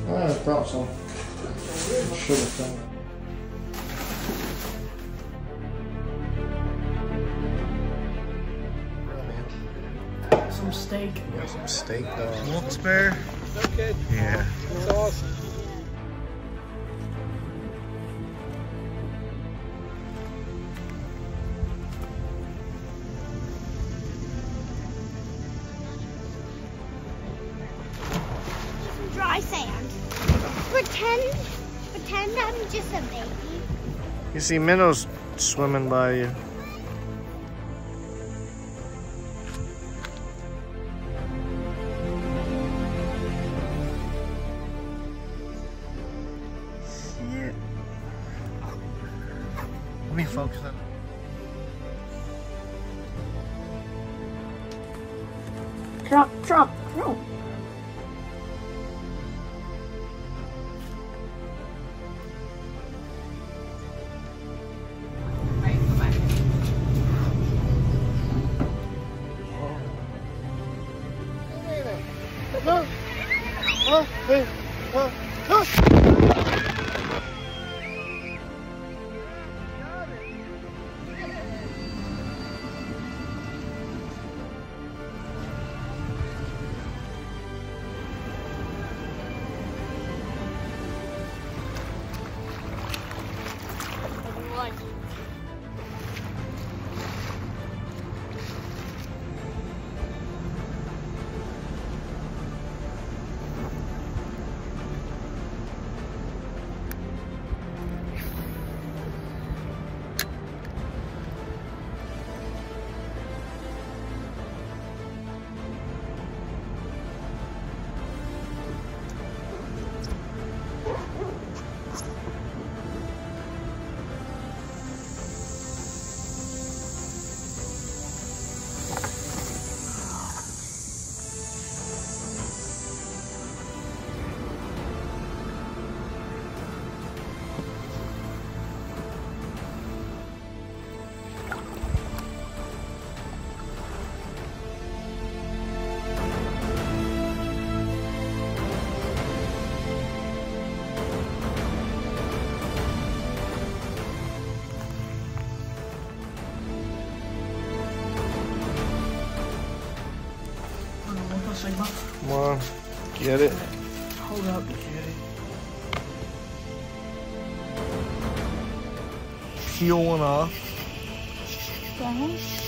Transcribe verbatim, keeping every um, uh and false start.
I thought so. Should have done. Some steak. Yeah, some steak though. Wolf spare? Okay. Yeah. That's awesome. Dry sand. Pretend, pretend I'm just a baby. You see minnows swimming by you. Shit. Let me focus on it. Drop, drop, drop. Look! Oh, hey, oh, look! Come on, get it. Hold up, get it. Peel one off. Okay.